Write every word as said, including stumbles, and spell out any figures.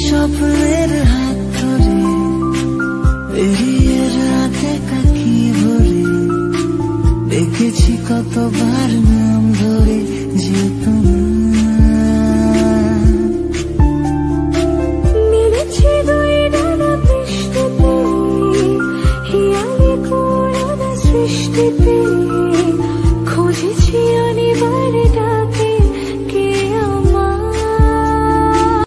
স্বপ্নের হাত ধরে পেরিয়ে রাতে কাকি ভরে দেখেছি কতবার নাম ধরে যে তোমার মিলেছি দুই ডানা বৃষ্টিতে হিয়ালি কোরআন সৃষ্টিতে খুঁজেছি